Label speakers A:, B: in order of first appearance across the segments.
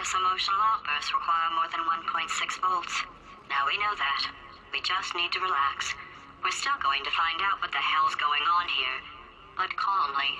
A: Dangerous emotional outbursts require more than 1.6 volts. Now we know that. We just need to relax. We're still going to find out what the hell's going on here, but calmly.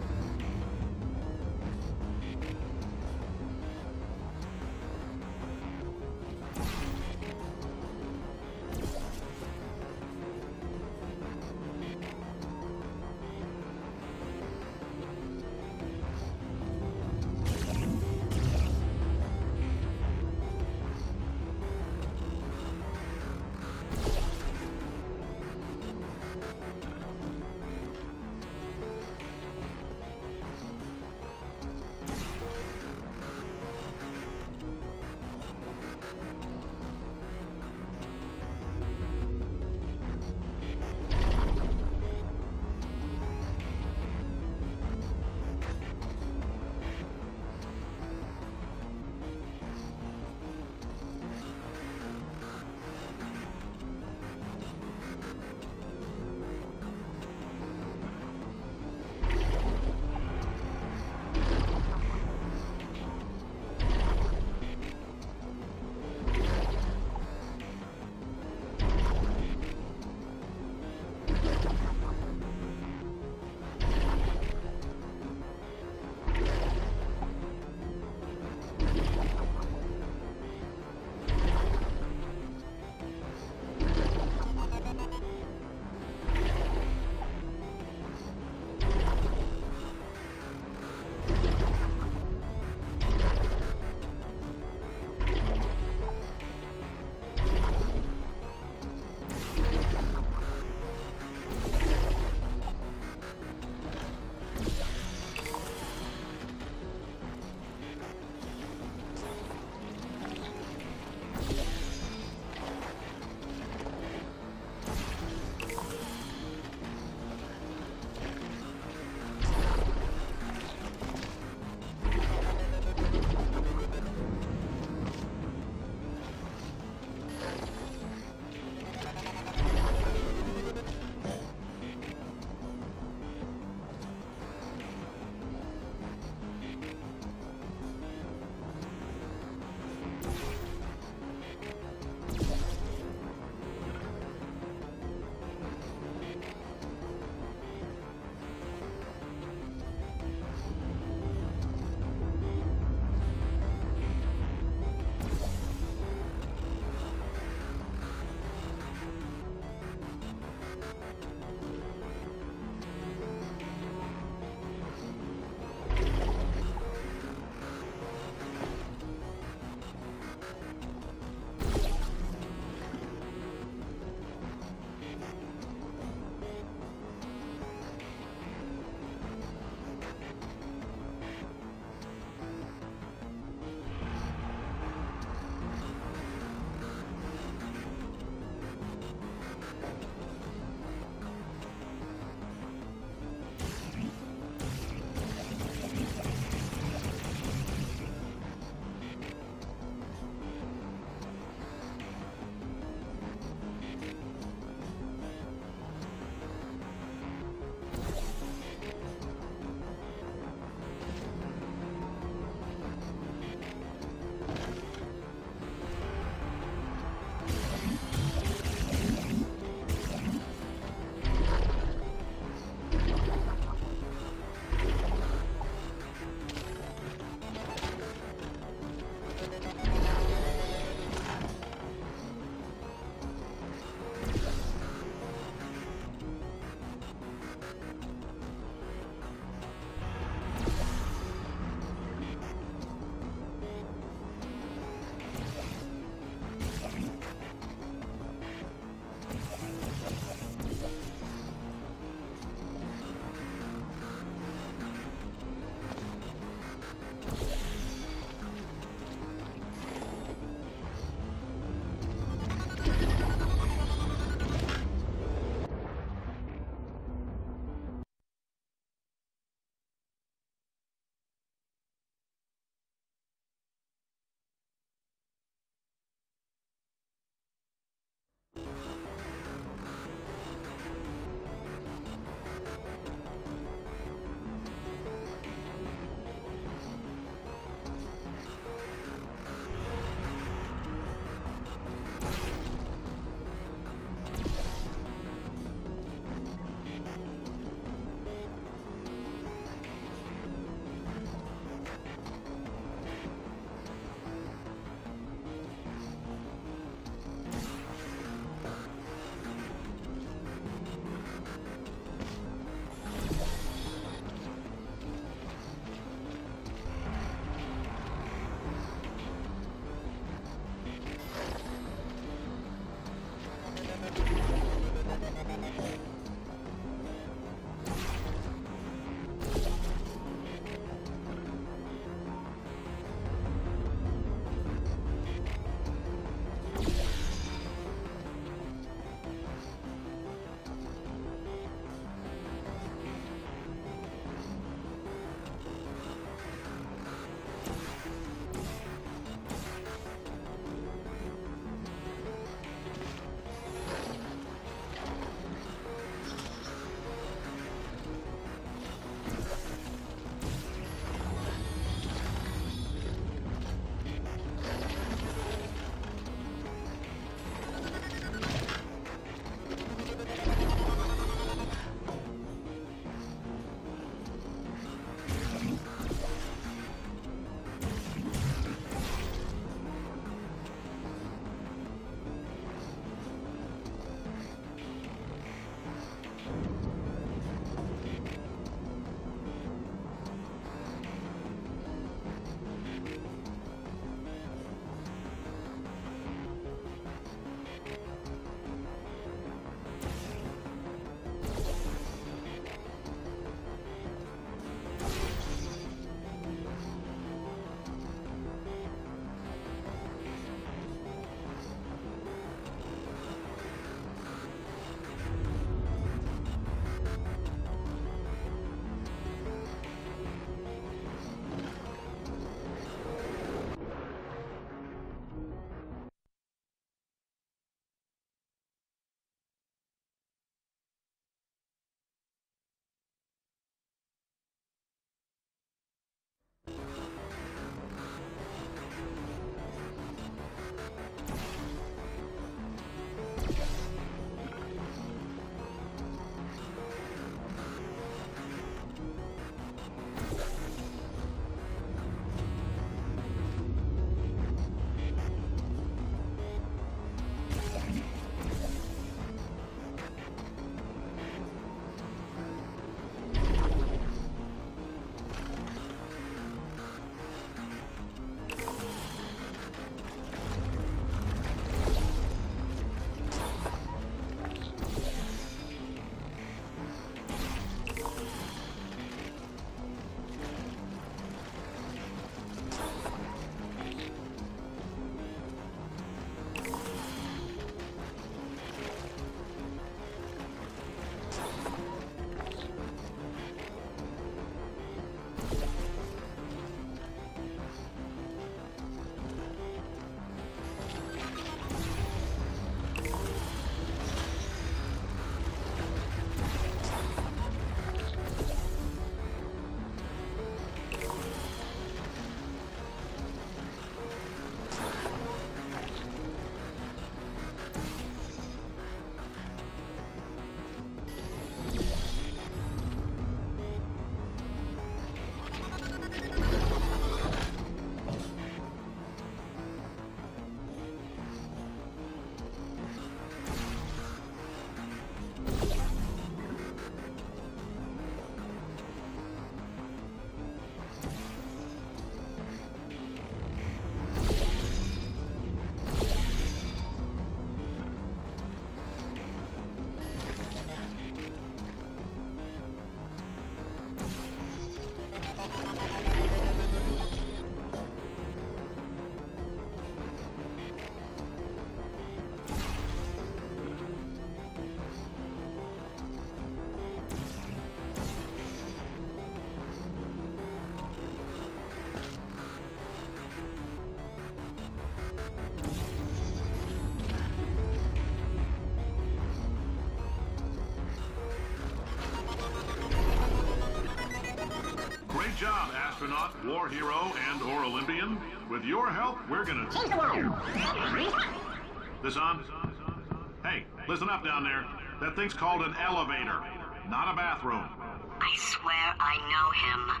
B: astronaut, war hero, and/or Olympian? With your help, we're gonna
C: Change the world.
B: This on? Hey, listen up down there. That thing's called an elevator, not a bathroom.
A: I swear I know him.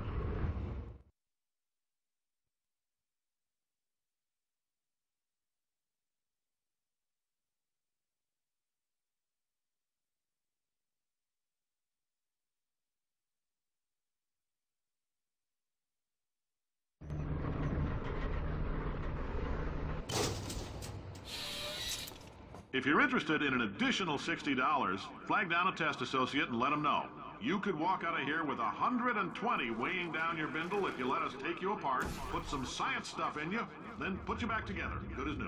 B: If you're interested in an additional $60, flag down a test associate and let them know. You could walk out of here with 120 weighing down your bindle if you let us take you apart, put some science stuff in you, then put you back together, good as new.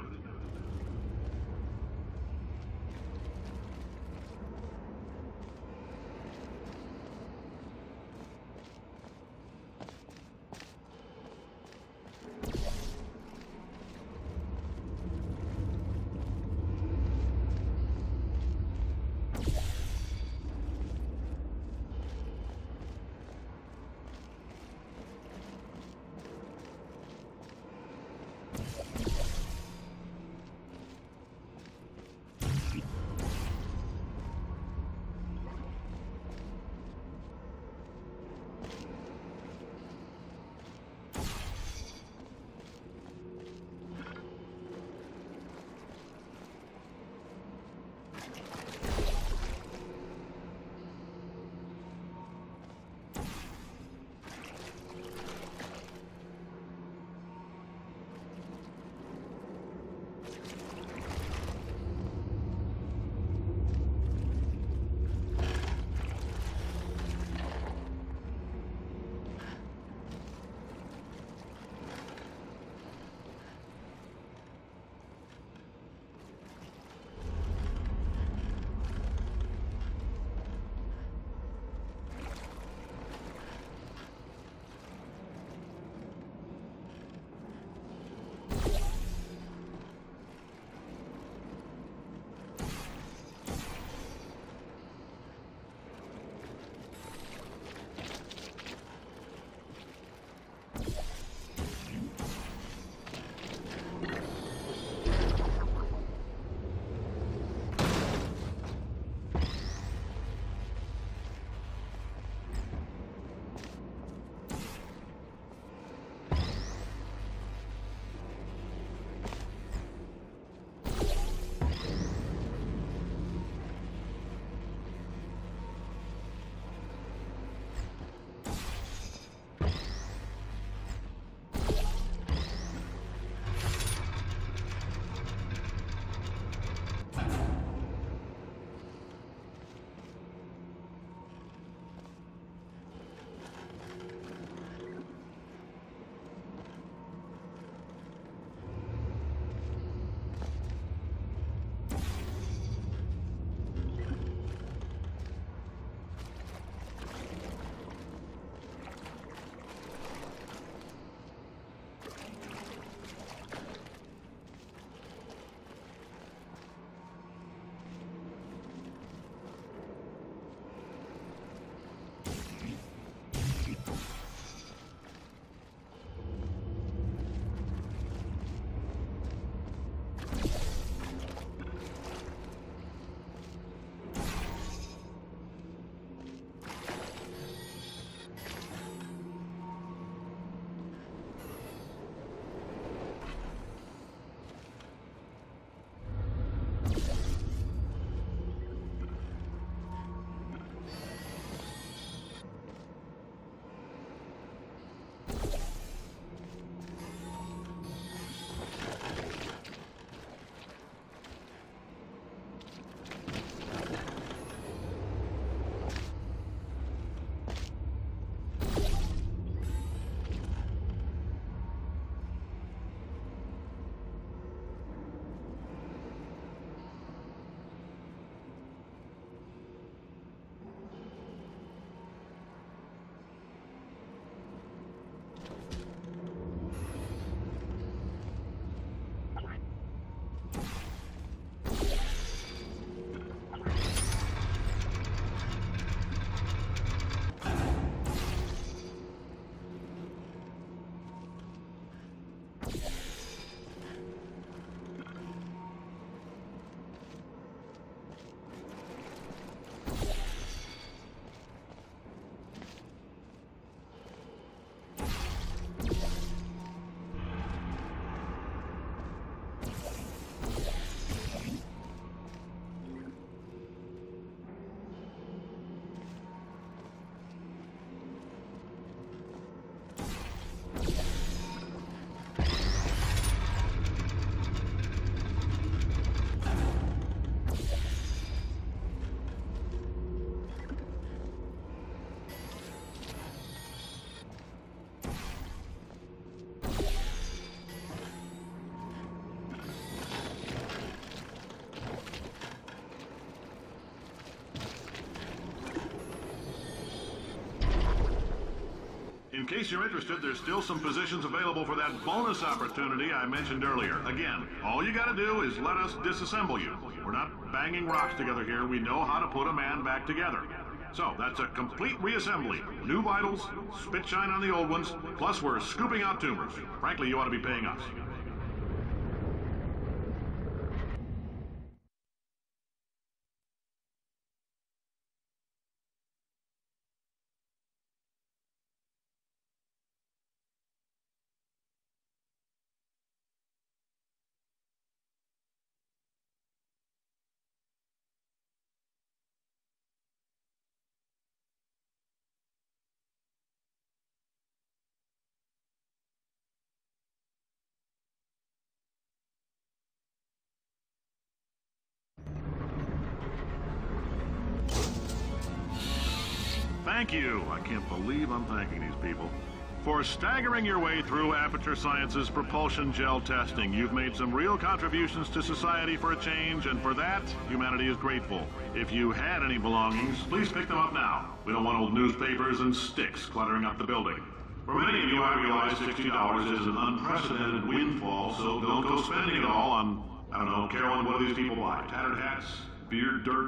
B: case you're interested, there's still some positions available for that bonus opportunity I mentioned earlier. Again, all you gotta do is let us disassemble you. We're not banging rocks together here. We know how to put a man back together. So, that's a complete reassembly. New vitals, spit shine on the old ones, plus we're scooping out tumors. Frankly, you ought to be paying us. Thank you. I can't believe I'm thanking these people. For staggering your way through Aperture Science's propulsion gel testing, you've made some real contributions to society for a change, and for that, humanity is grateful. If you had any belongings, please pick them up now. We don't want old newspapers and sticks cluttering up the building. For many of you, I realize $60 is an unprecedented windfall, so don't go spending it all on, I don't know, Carolyn, what do these people buy? Tattered hats? Beer? Dirt?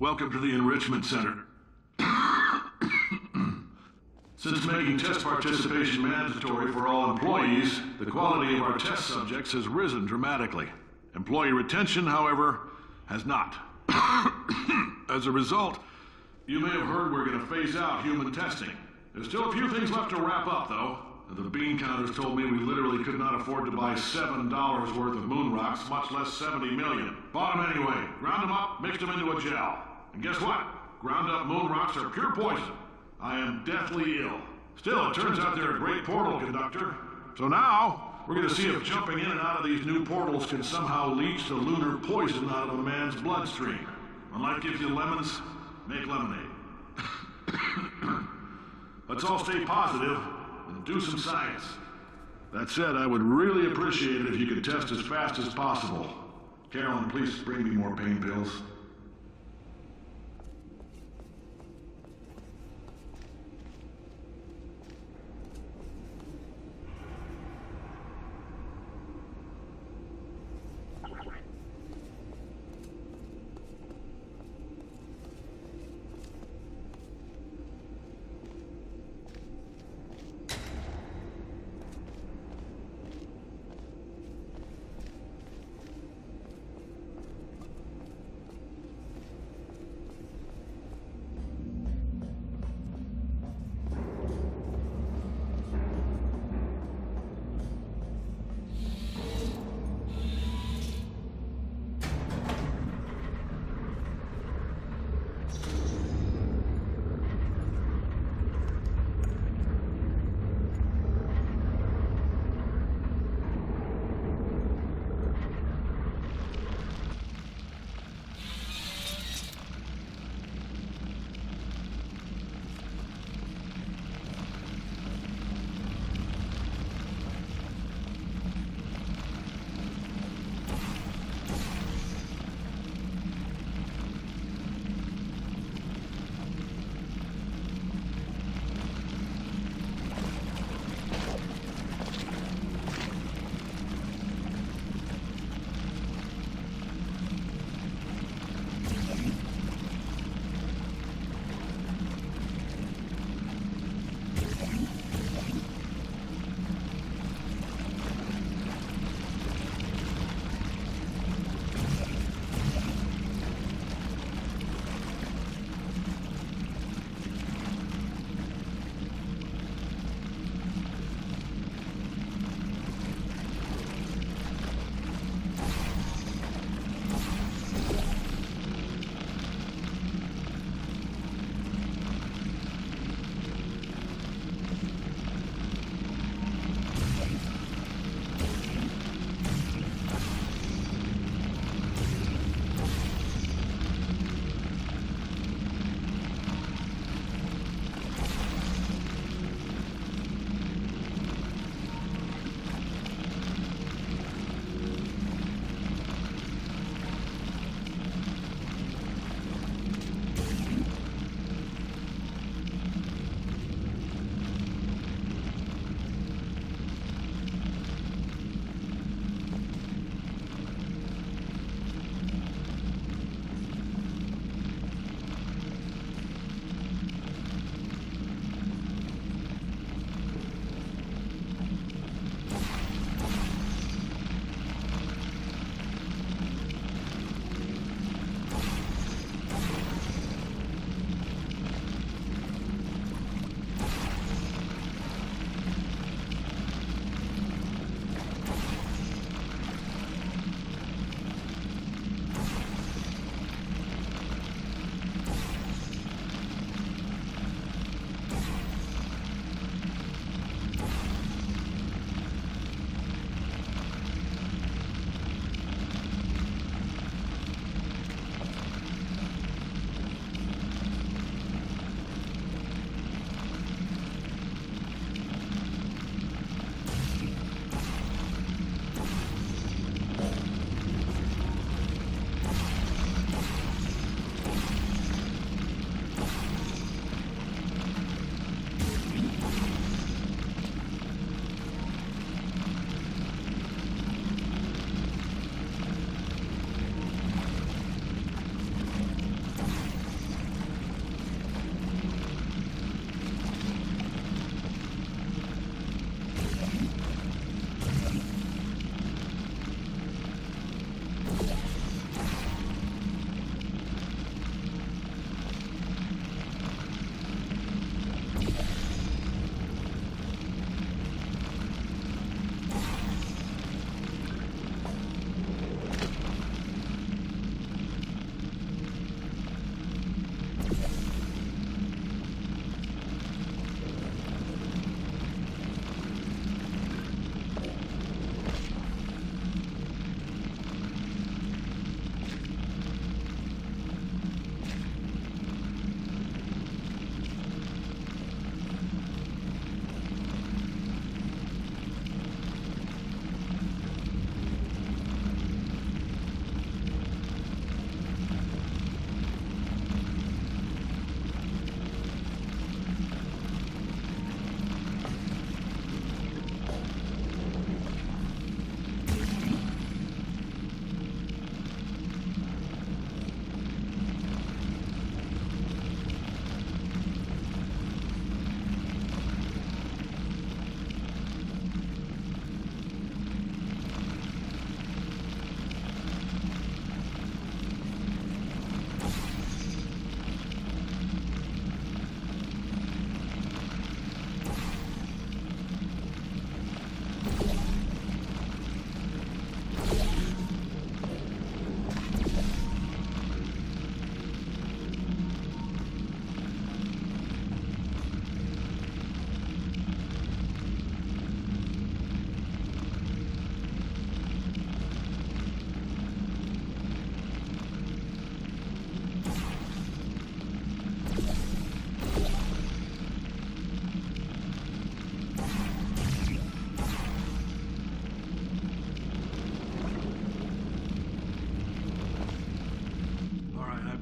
B: Welcome to the Enrichment Center. Since making test participation mandatory for all employees, the quality of our test subjects has risen dramatically. Employee retention, however, has not. As a result, you may have heard we're going to phase out human testing. There's still a few things left to wrap up, though. The bean counters told me we literally could not afford to buy $7 worth of moon rocks, much less 70 million. Bought them anyway, ground them up, mixed them into a gel. And guess what? Ground up moon rocks are pure poison. I am deathly ill. Still, it turns out they're a great portal conductor. So now, we're going to see if jumping in and out of these new portals can somehow leach the lunar poison out of a man's bloodstream. When life gives you lemons, make lemonade. Let's all stay positive and do some science. That said, I would really appreciate it if you could test as fast as possible. Carolyn, please bring me more pain pills.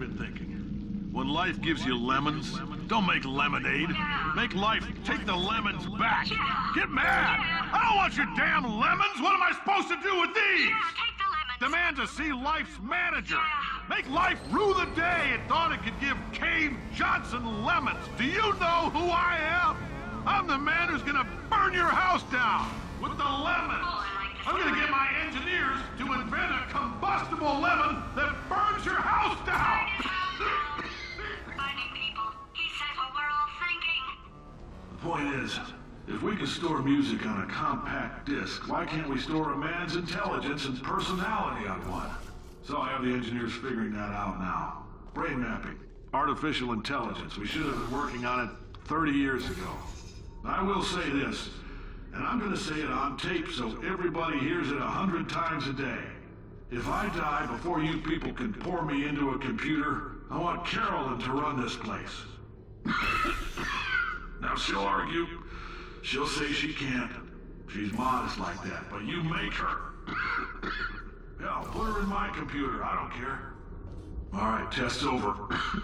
B: been thinking. When life gives you lemons, don't make lemonade. Make life take the lemons back. Get mad! I don't want your damn lemons! What am I supposed to do with these?
A: Take the lemons.
B: Demand to see life's manager. Make life rue the day it thought it could give Cave Johnson lemons. Do you know who I am? I'm the man who's gonna burn your house down with the lemons. I'm gonna get my engineers to invent a combustible lemon that burns your house down.
A: Finding people. He says what we're all thinking.
B: The point is, if we can store music on a compact disc, why can't we store a man's intelligence and personality on one? So I have the engineers figuring that out now. Brain mapping. Artificial intelligence. We should have been working on it 30 years ago. I will say this, and I'm gonna say it on tape so everybody hears it 100 times a day. If I die before you people can pour me into a computer, I want Carolyn to run this place. Now she'll argue. She'll say she can't. She's modest like that, but you make her. Yeah, put her in my computer. I don't care. All right, test's over.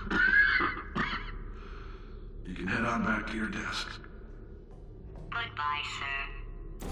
B: You can head on back to your desk.
A: Goodbye, sir.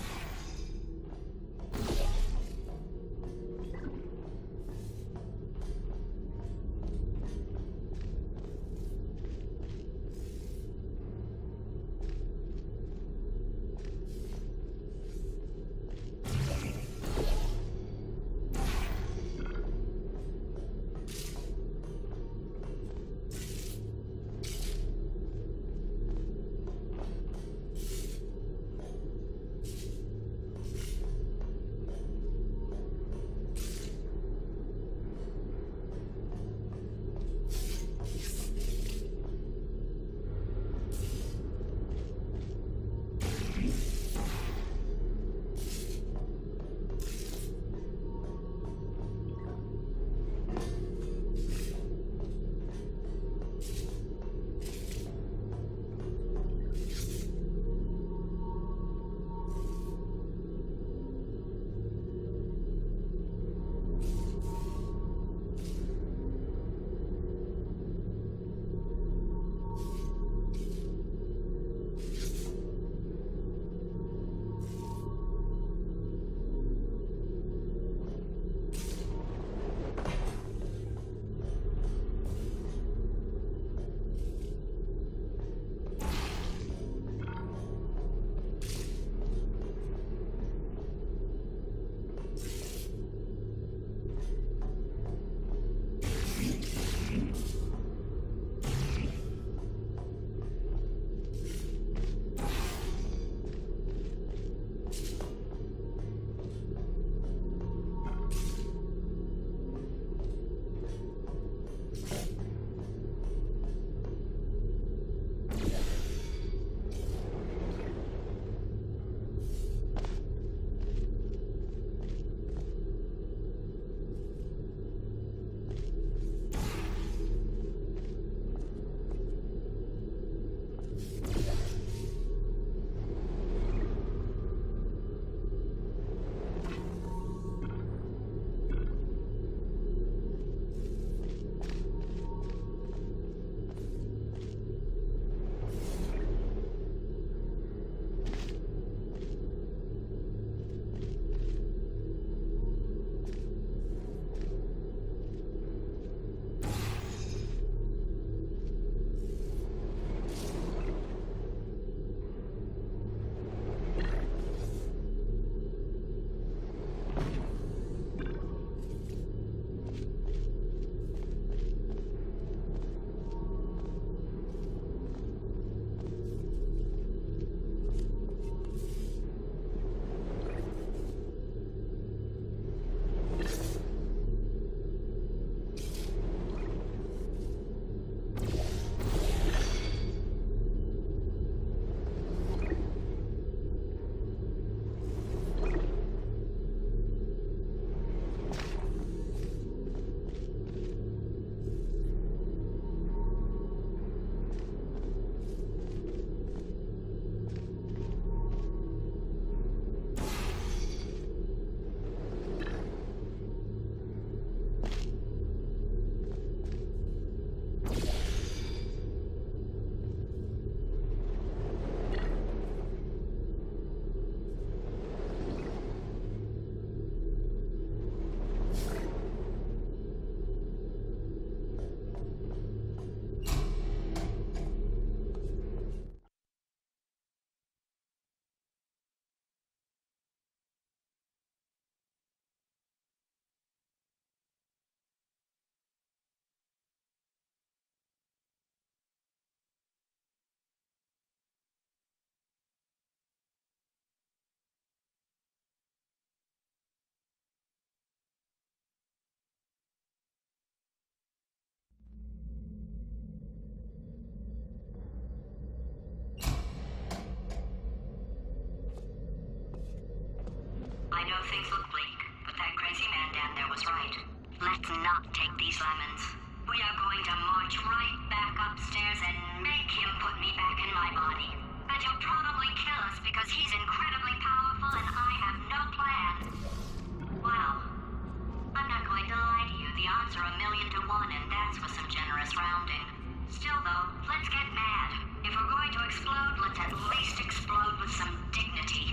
A: I know things look bleak, but that crazy man down there was right. Let's not take these lemons. We are going to march right back upstairs and make him put me back in my body. And he'll probably kill us because he's incredibly powerful and I have no plan. Wow. I'm not going to lie to you, the odds are 1,000,000 to 1, and that's with some generous rounding. Still though, let's get mad. If we're going to explode, let's at least explode with some dignity.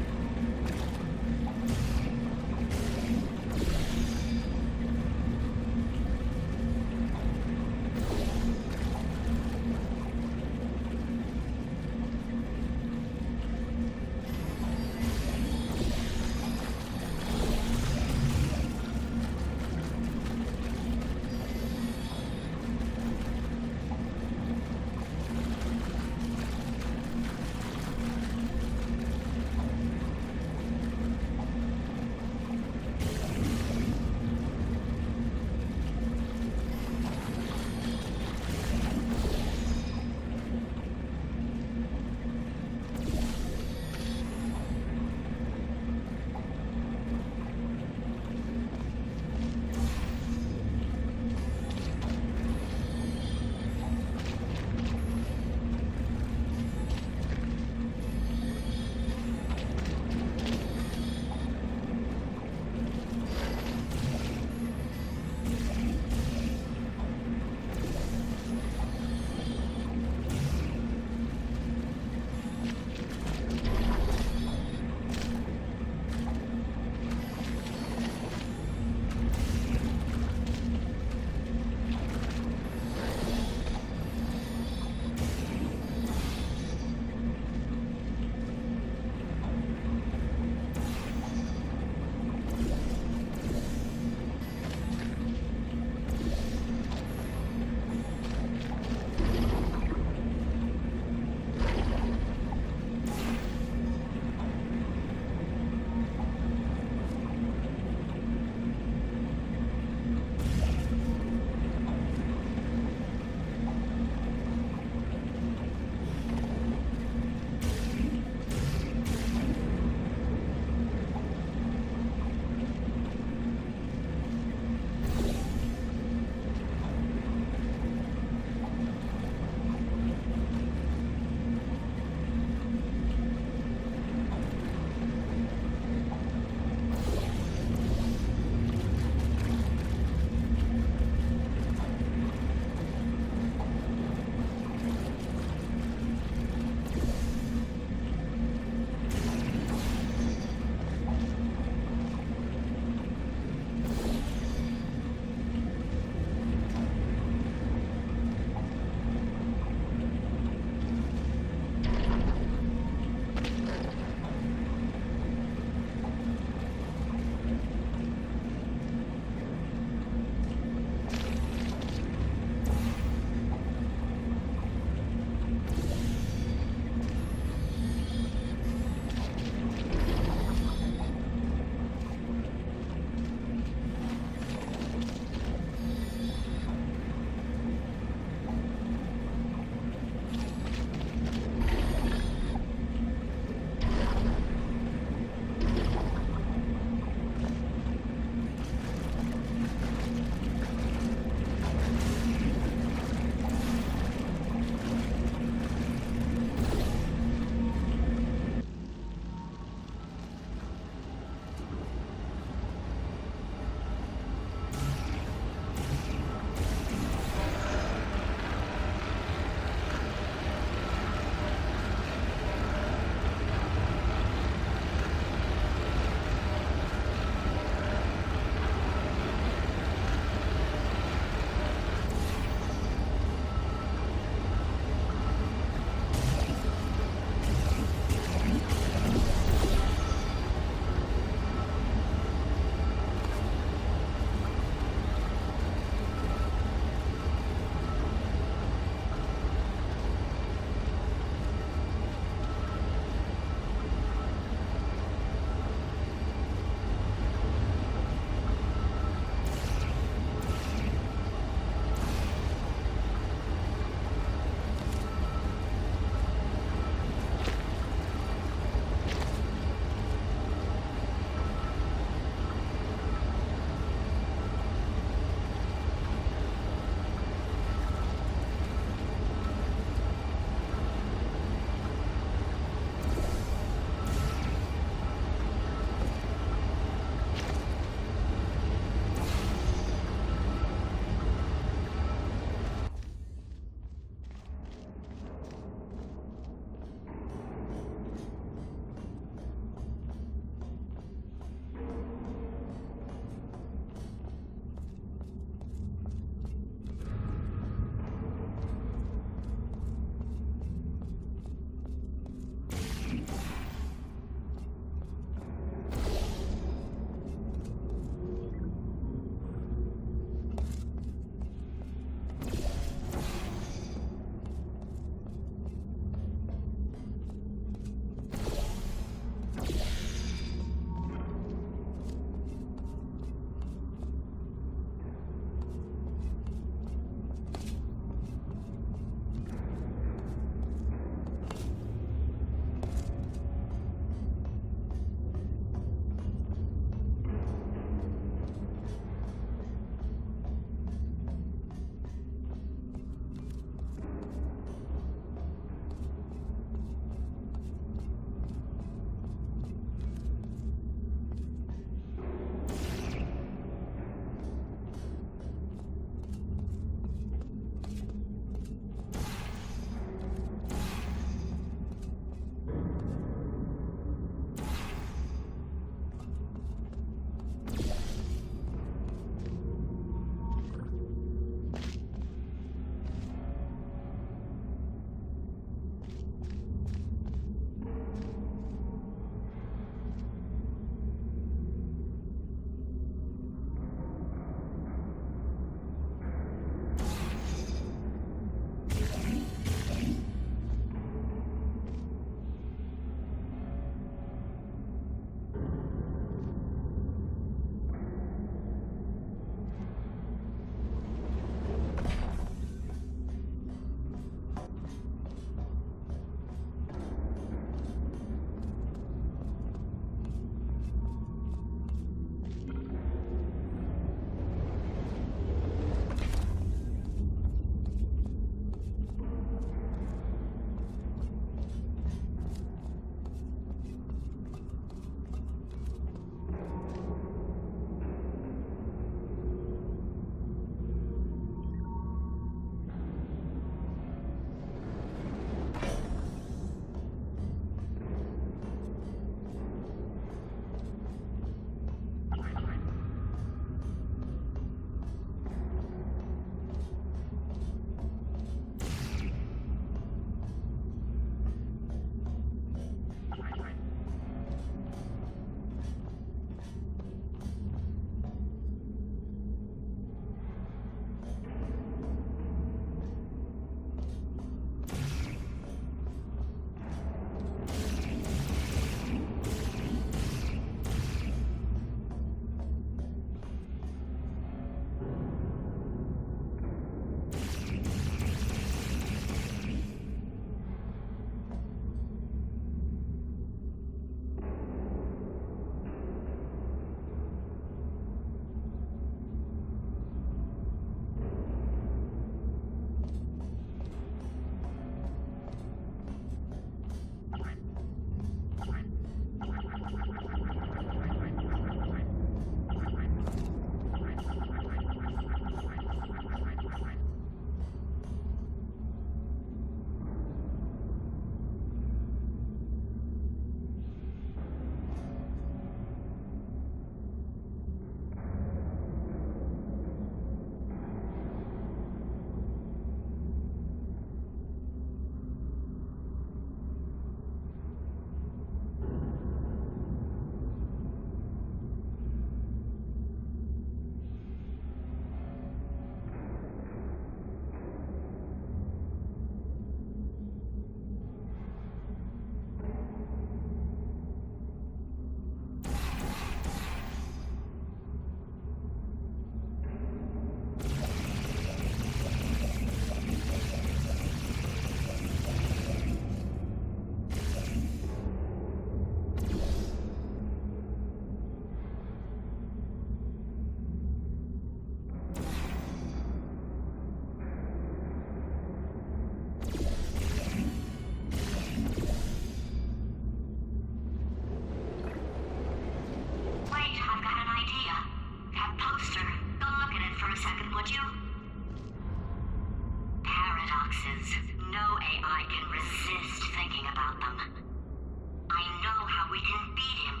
A: choices. No AI can resist thinking about them. I know how we can beat him.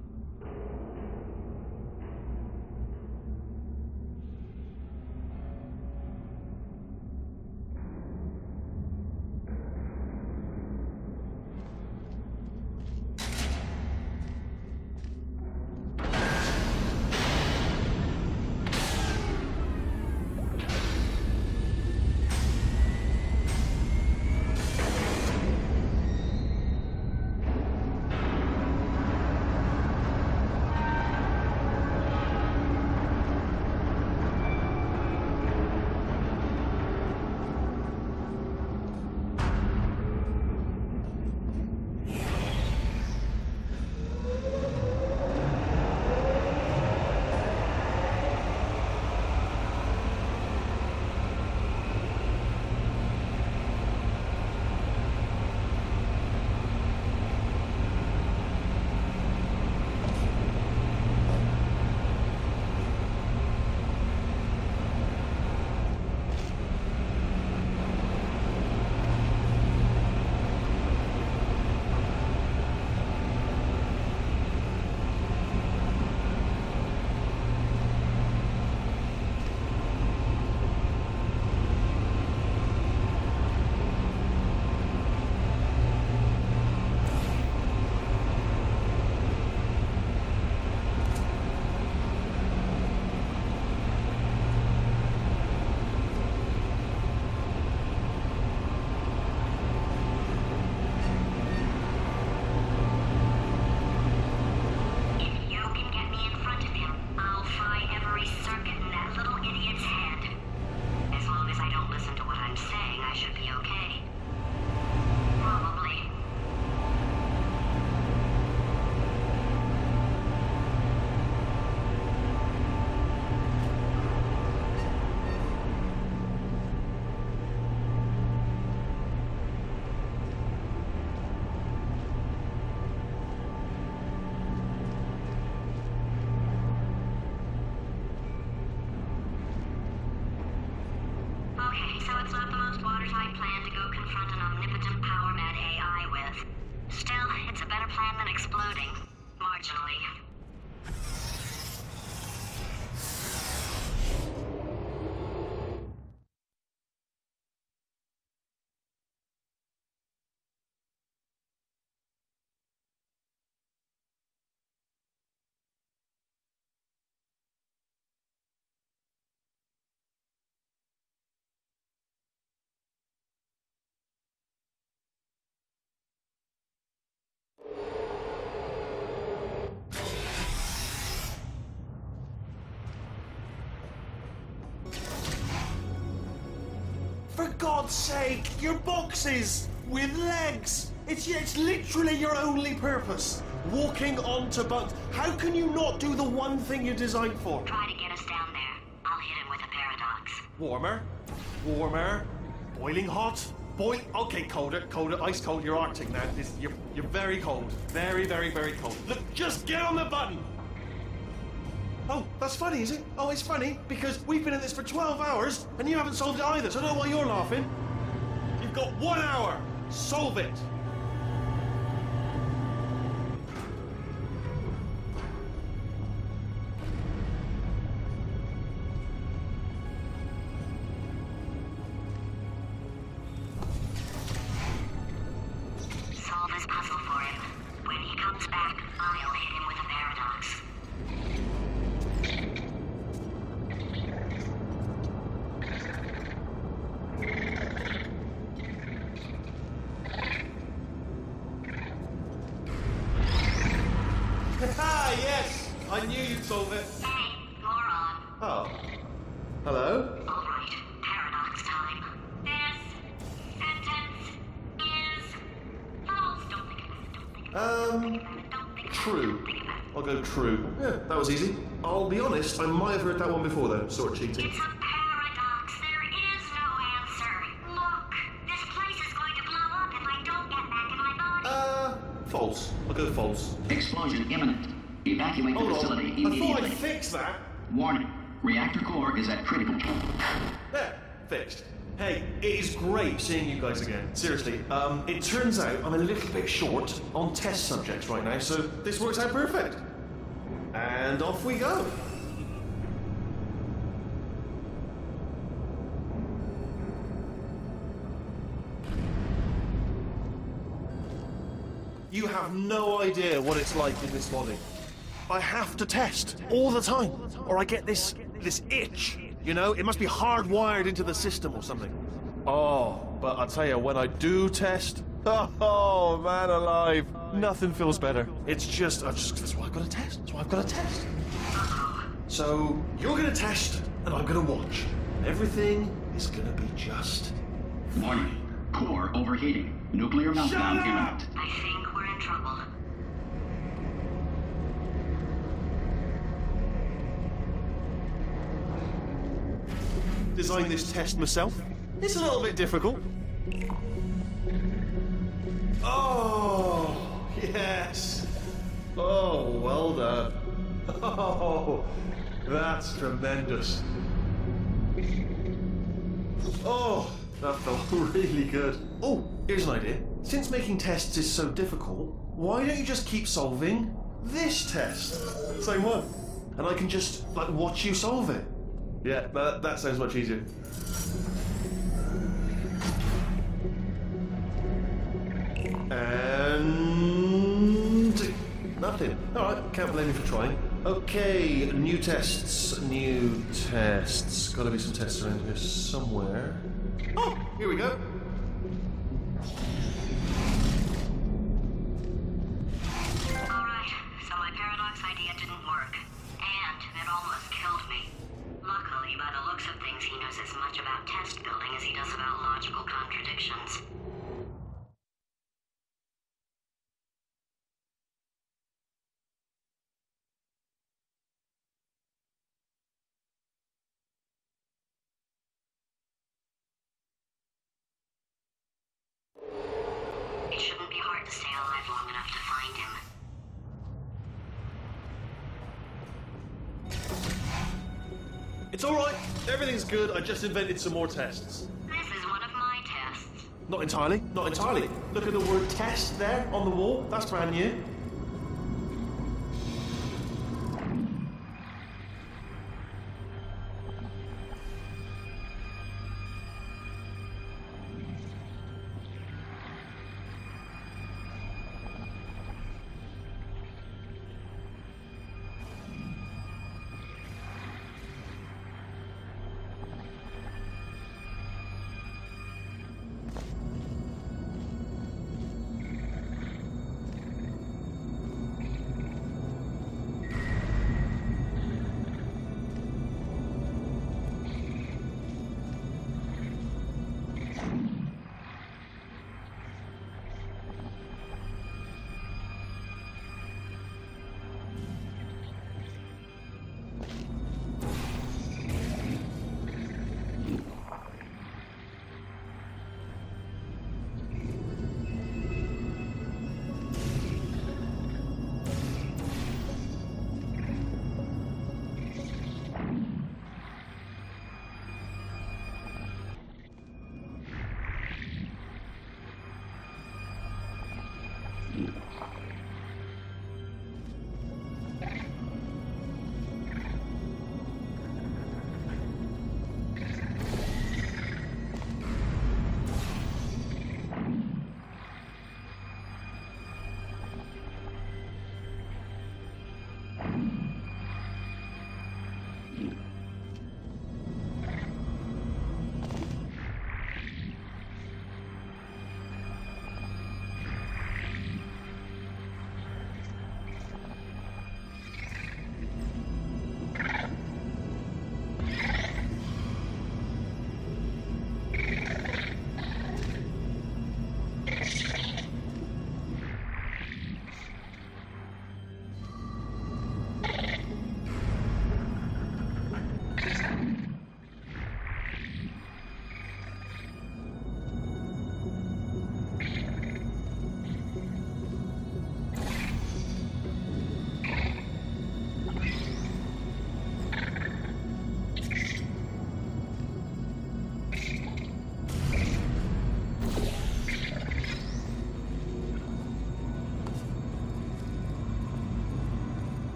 A: watertight plan to go confront an omnipotent power-mad AI with. Still, it's a better plan than exploding. Marginally.
C: For God's sake, your boxes with legs. It's literally your only purpose. Walking onto bugs. How can you not do the one thing you're designed for?
A: Try to get us down there. I'll hit him with a paradox.
C: Warmer, warmer, boiling hot, okay, colder, ice cold. You're Arctic now. You're very cold, very, very, very cold. Look, just get on the button. Oh, that's funny, is it? Oh, it's funny because we've been in this for 12 hours and you haven't solved it either, so I don't know why you're laughing. You've got 1 hour. Solve it.
A: Solve this puzzle for him. When he comes back, I'll hit him with a paradox.
C: Ah, yes! I knew you'd solve it.
A: Hey, moron.
C: Oh. Hello?
A: All right, paradox time. This sentence is false. Don't think about it. Don't think about it. Don't think about it.
C: True.
A: Think about it.
C: I'll go true. Yeah, that was easy. I'll be honest, I might have heard that one before though, sort of cheating.
A: It's a paradox. There is no answer. Look, this place is going to blow up if I don't get back in my body.
C: False. I'll go false.
D: Explosion imminent. Evacuate the
C: Hold
D: facility
C: on. I thought
D: immediately.
C: I'd fix that.
D: Warning. Reactor core is at critical.
C: There. Fixed. Hey, it is great seeing you guys again. Seriously, it turns out I'm a little bit short on test subjects right now, so this works out perfect. And off we go. You have no idea what it's like in this body. I have to test all the time, or I get this itch. You know, it must be hardwired into the system or something. Oh, but I'll tell you, when I do test, oh man alive, nothing feels better. It's just, that's why I've got to test. That's why I've got to test. So you're gonna test, and I'm gonna watch. Everything is gonna be just.
D: Warning. Core overheating. Nuclear meltdown imminent.
A: I think we're in trouble.
C: Designed this test myself. It's a little bit difficult. Oh, yes. Oh, well done. Oh, that's tremendous. Oh, that felt really good. Oh, here's an idea. Since making tests is so difficult, why don't you just keep solving this test? Same one. And I can just, like, watch you solve it. Yeah, that sounds much easier. And nothing. Alright, can't blame you for trying. Okay, new tests. Gotta be some tests around here somewhere. Oh, here we go.
A: Alright, so my paradox idea didn't work. And it almost killed me. Luckily, by the looks of things, he knows as much about test building as he does about logical contradictions. It shouldn't be hard to stay alive long enough to find him.
C: It's alright, everything's good. I just invented some more tests.
A: This is one of my tests.
C: Not entirely, not entirely. Look at the word test there on the wall. That's brand new.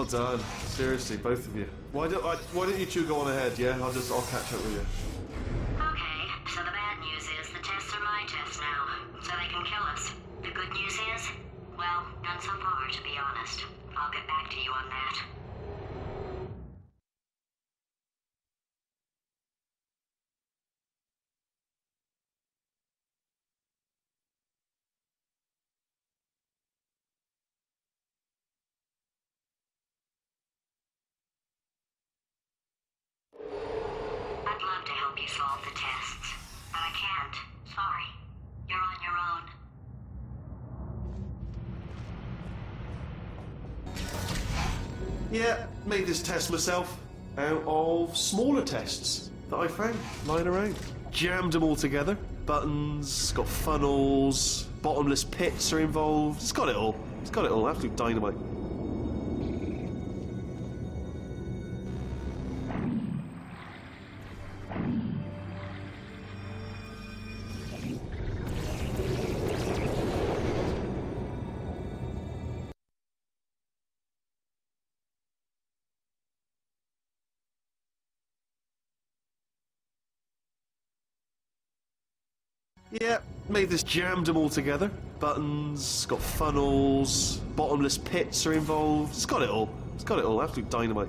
C: Well done. Seriously, both of you. Why don't you two go on ahead, yeah? I'll catch up with you.
A: Okay, so the bad news is the tests are my tests now, so they can kill us. The good news is, well, none so far, to be honest. I'll get back to you on that. I'd love to help you solve the tests, but I can't. Sorry. You're on your own.
C: Yeah, made this test myself out of smaller tests that I found lying around. Jammed them all together. Buttons, got funnels, bottomless pits are involved. It's got it all. It's got it all. Absolute dynamite. Yeah, made this, jammed them all together. Buttons, got funnels, bottomless pits are involved. It's got it all. It's got it all. Absolute dynamite.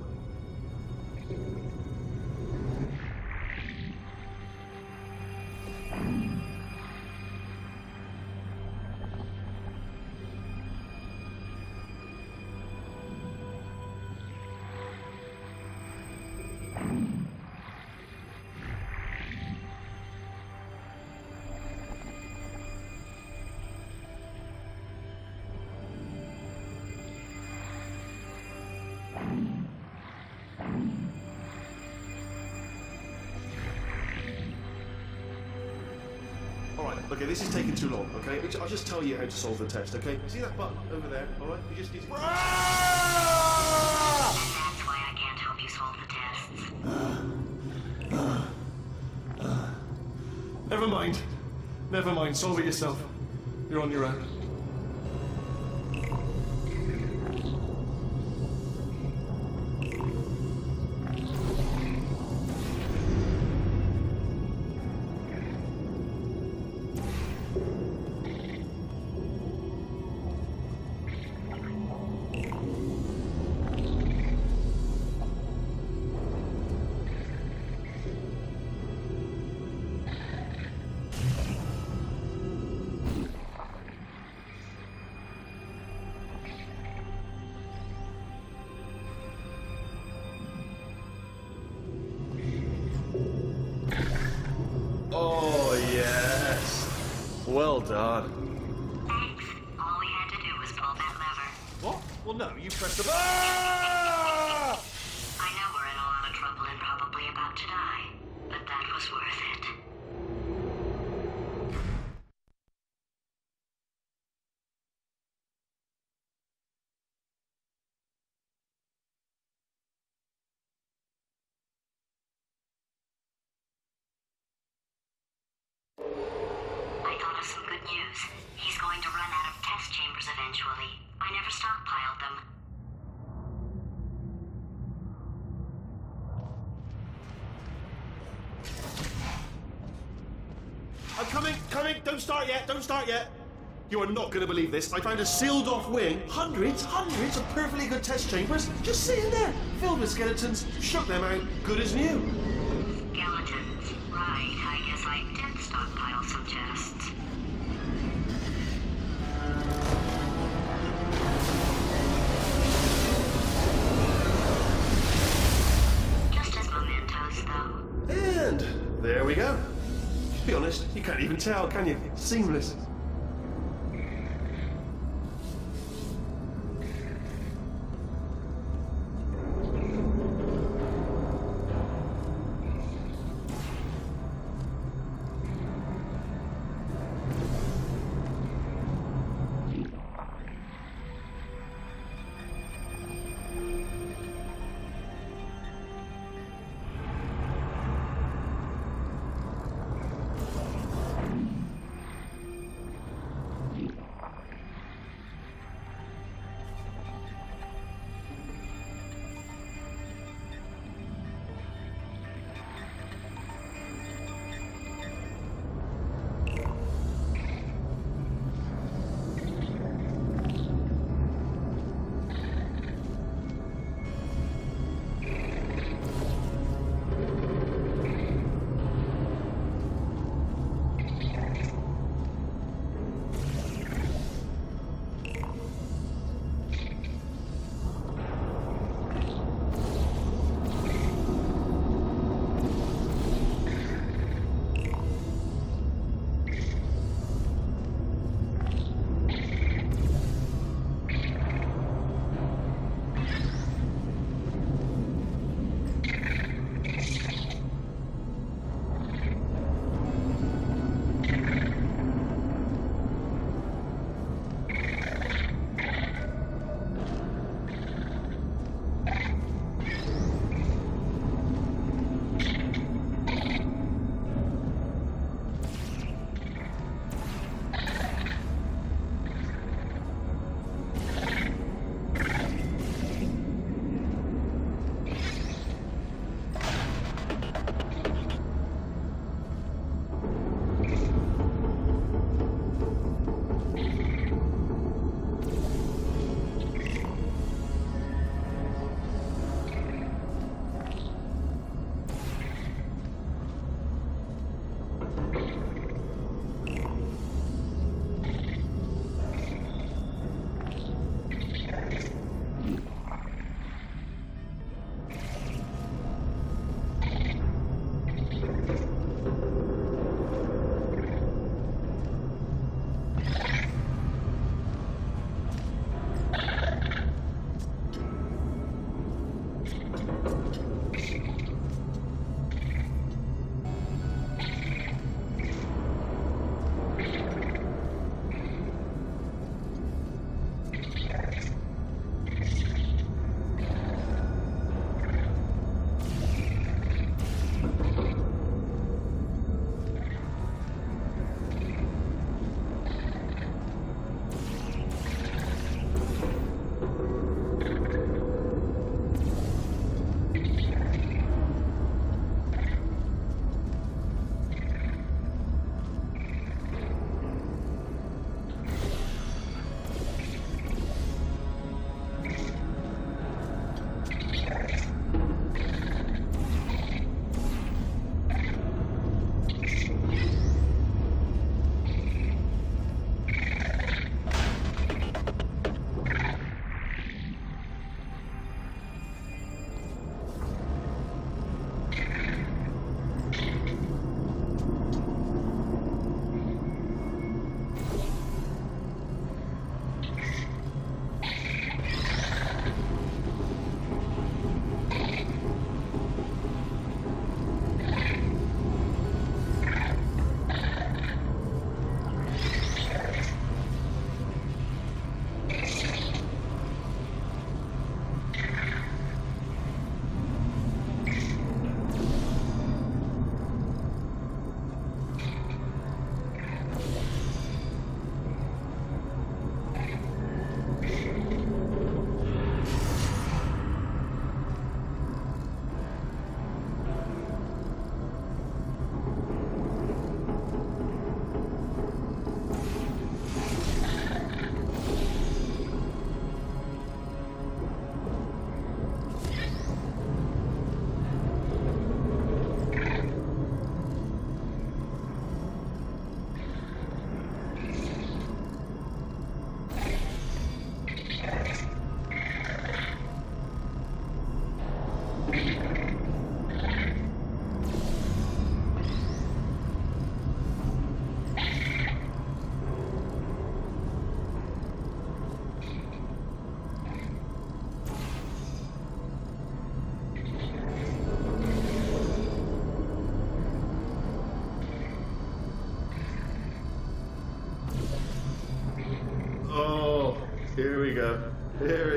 C: Okay, this is taking too long, okay? I'll just tell you how to solve the test, okay? See that button over there, alright? You just need to...
A: And that's why I can't help you solve the tests.
C: Never mind. Never mind, solve it yourself. You're on your own. Oh, yes. Well done.
A: Thanks. All we had to do was pull that lever.
C: What? Well, no, you pressed the...
A: I know we're in a lot of trouble and probably about to die, but that was worth it. I thought of some good news. He's going to run out of test chambers eventually. I never stockpiled them.
C: I'm coming! Don't start yet! You are not going to believe this. I found a sealed off wing. Hundreds of perfectly good test chambers just sitting there, filled with skeletons. Shook them out, good as new.
A: Skeletons. Right, I guess I did stockpile some tests. Just as mementos, though.
C: And there we go. To be honest, you can't even tell, can you? Seamless.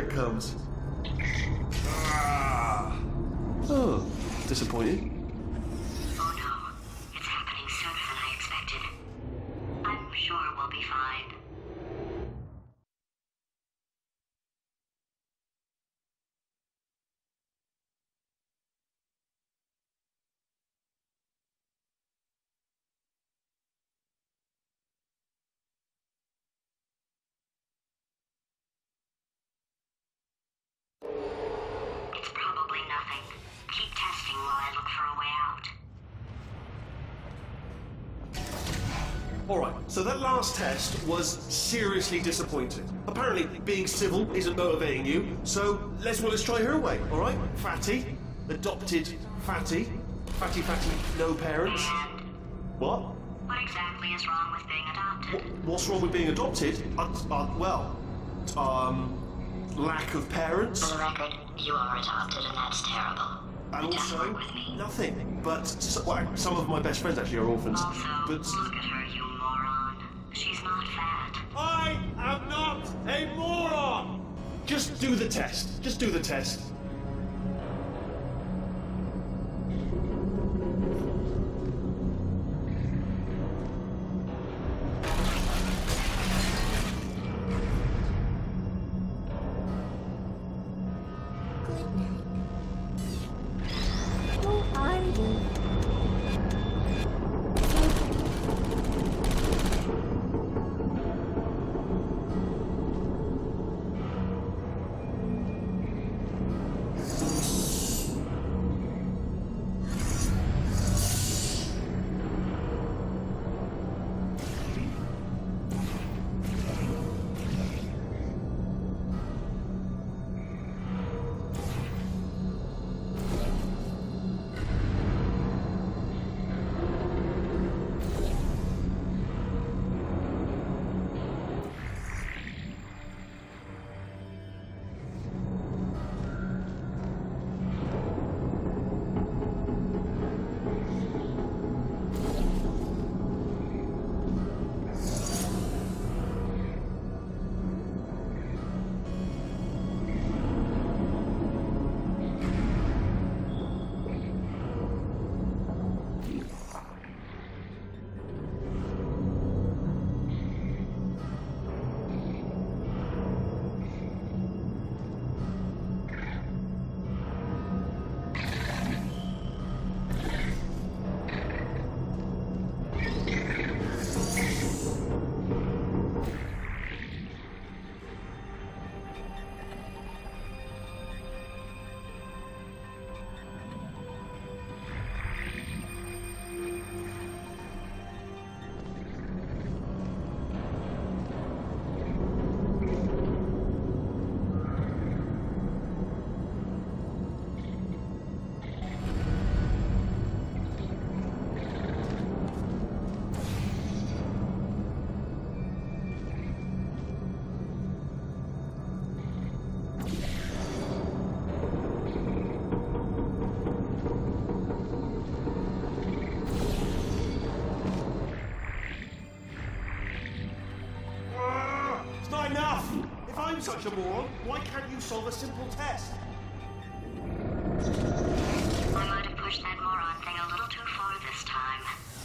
C: it comes. Ah. Oh, disappointing.
A: Oh no, it's happening sooner than I expected. I'm sure we'll be fine. It's probably nothing. Keep testing while I look for a way out.
C: Alright, so that last test was seriously disappointing. Apparently, being civil isn't motivating you, so let's try her way, alright? Fatty, adopted Fatty, Fatty, no parents.
A: And
C: What?
A: what exactly is wrong with being adopted?
C: What's wrong with being adopted? Lack of parents.
A: For the record, you are adopted and that's terrible.
C: And
A: It doesn't
C: also,
A: work with me.
C: nothing. But some of my best friends actually are orphans.
A: Also,
C: But
A: look at her, you moron. She's not fat.
C: I am not a moron! Just do the test. Just do the test.
E: What are you?
C: It's not enough! If I'm such a moron, why can't you solve a simple test?
A: I might have pushed that moron thing a little too far this time.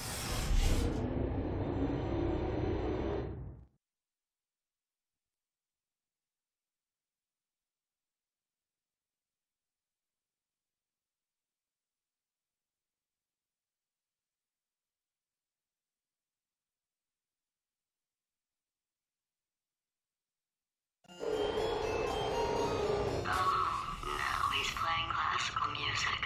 A: Oh, now he's playing classical music.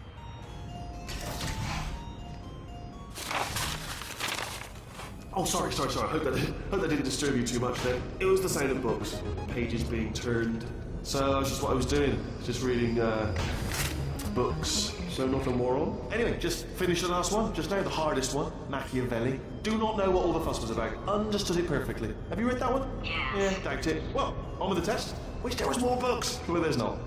C: Oh, sorry. Hope that didn't disturb you too much then. It was the sound of books, pages being turned. So that's just what I was doing, just reading books. So not a moron. Anyway, just finished the last one, just now, the hardest one, Machiavelli. Do not know what all the fuss was about. Understood it perfectly. Have you read that one?
A: Yes.
C: Yeah, doubt it. Well, on with the test. Wish there was more books. Well, there's not.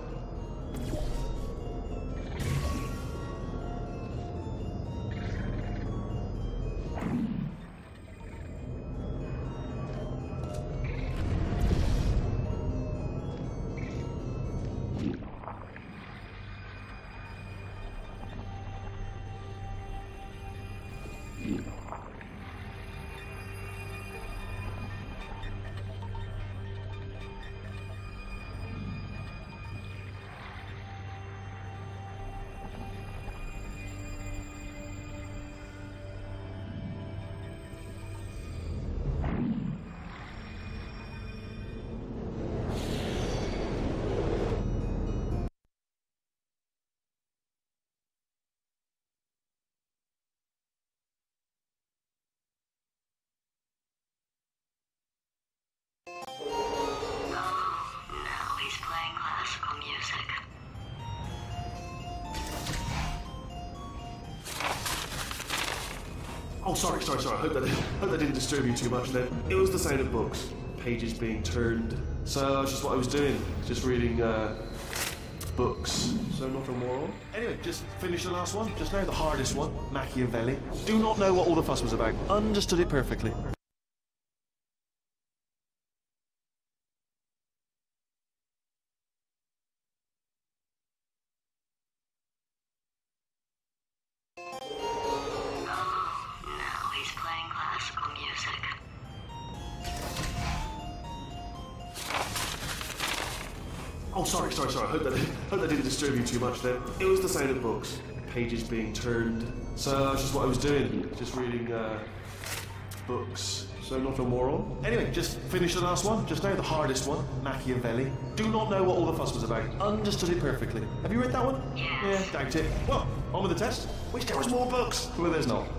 C: Oh, sorry. I hope that didn't disturb you too much then. It was the sound of books, pages being turned. So that's just what I was doing, just reading books. So nothing more on. Anyway, just finished the last one, just now, the hardest one, Machiavelli. Do not know what all the fuss was about. Understood it perfectly.
A: Now he's playing classical music.
C: Oh, sorry. I hope that didn't disturb you too much then. It was the sound of books, pages being turned. So that's just what I was doing, just reading books. So nothing more on. Anyway, just finished the last one, just now, the hardest one, Machiavelli. Do not know what all the fuss was about. Understood it perfectly. Have you read that one?
A: Yes.
C: Yeah, doubt it. Well, on with the test. Wish there was more books. Well, there's not.